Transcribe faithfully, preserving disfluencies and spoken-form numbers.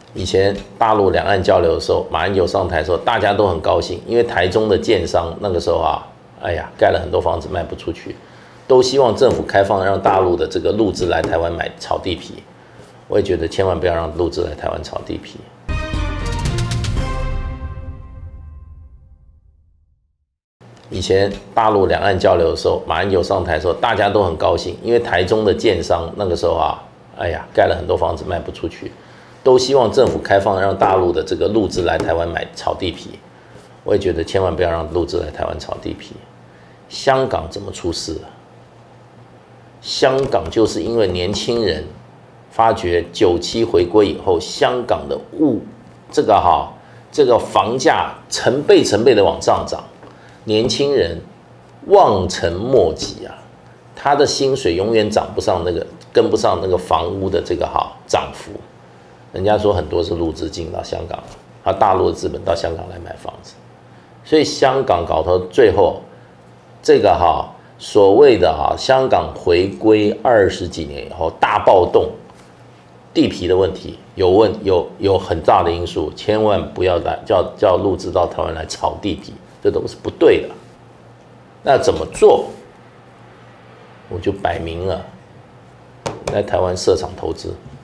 以前大陆两岸交流的时候，马英九上台的时候，大家都很高兴，因为台中的建商那个时候啊，哎呀，盖了很多房子卖不出去，都希望政府开放，让大陆的这个陆资来台湾买炒地皮。我也觉得千万不要让陆资来台湾炒地皮。以前大陆两岸交流的时候，马英九上台的时候，大家都很高兴，因为台中的建商那个时候啊，哎呀，盖了很多房子卖不出去。都希望政府开放，让大陆的这个陆资来台湾买炒地皮。我也觉得千万不要让陆资来台湾炒地皮。香港怎么出事了？香港就是因为年轻人发觉九七回归以后，香港的物这个哈这个房价成倍成倍的往上涨，年轻人望尘莫及啊，他的薪水永远涨不上那个跟不上那个房屋的这个哈涨幅。人家说很多是陆资进到香港，他大陆的资本到香港来买房子，所以香港搞到最后，这个哈所谓的哈香港回归二十几年以后大暴动，地皮的问题有问有有很大的因素，千万不要来叫叫陆资到台湾来炒地皮，这都是不对的。那怎么做？我就摆明了来台湾设厂投资。